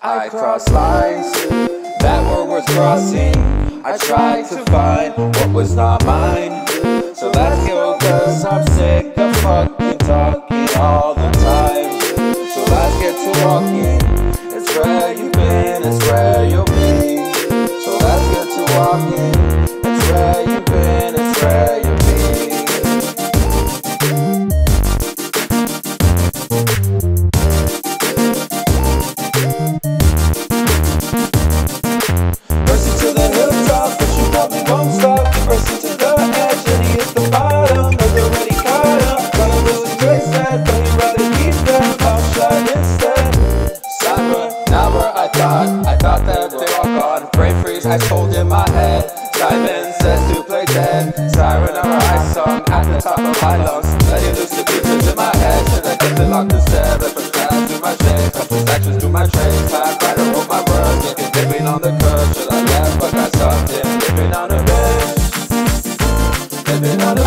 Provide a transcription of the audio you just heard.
I crossed lines that were worth crossing. I tried to find what was not mine. So let's go, cause I'm sick of fucking talking all the time. So let's get to walking. It's where you've been, it's where you'll be. So let's get to walking. It's where you've been, it's where you'll be. Racing to the hilltops, but you probably won't stop. Racing to the edge and you hit the bottom. But you're already caught up. Gonna lose a trace that, but you'd rather keep them mouth shut instead. Now I thought that they were gone. Brain freeze, I told in my head. Simon says to play dead. Siren our ice song at the top of my lungs. Letting loose the creatures in my head. Should I get the lock to stare? But from class to my shades, from distractions to my trades. Time right over my words, making dipping on the curve. Should I left, but got something living on a bench. Living on a